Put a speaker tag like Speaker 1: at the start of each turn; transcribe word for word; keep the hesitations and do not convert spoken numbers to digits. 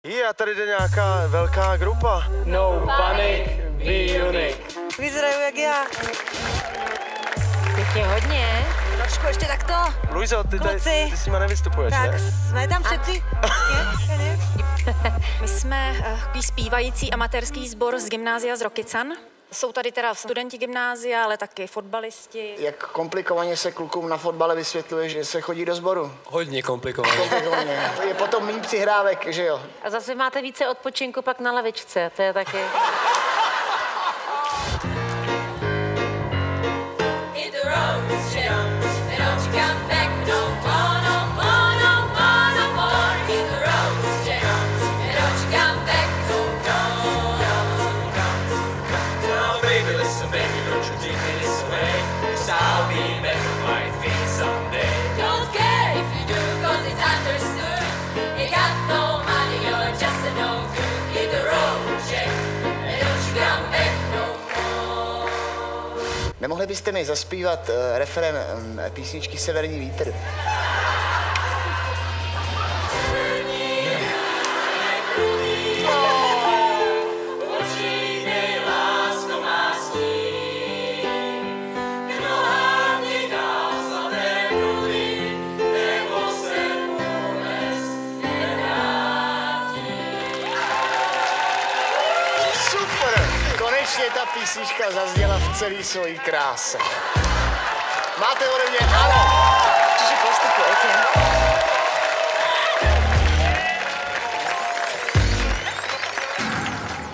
Speaker 1: Je, a tady jde nějaká velká grupa.
Speaker 2: No panic, be unique.
Speaker 3: Vyzeraju jak já.
Speaker 4: Pěkně hodně.
Speaker 3: Trošku ještě takto.
Speaker 1: Luizo, ty, tady,
Speaker 3: Kluci.
Speaker 1: ty s nima nevystupuješ,
Speaker 3: Tak,
Speaker 1: ne?
Speaker 3: jsme tam přeci. Ne, ne.
Speaker 5: My jsme uh, takový zpívající amatérský sbor z gymnázia z Rokycan. Jsou tady teda studenti gymnázia, ale taky fotbalisti.
Speaker 6: Jak komplikovaně se klukům na fotbale vysvětluje, že se chodí do sboru?
Speaker 2: Hodně komplikovaně.
Speaker 6: Komplikovaně. Je potom méně přihrávek, že jo?
Speaker 4: A zase máte více odpočinku pak na lavičce, to je taky...
Speaker 6: Nemohli byste mi zaspívat uh, referén um, písničky Severní vítr? Konečně ta písnička zazněla v celé svojí kráse. Máte ode mě ano.
Speaker 3: Čiže postupujete.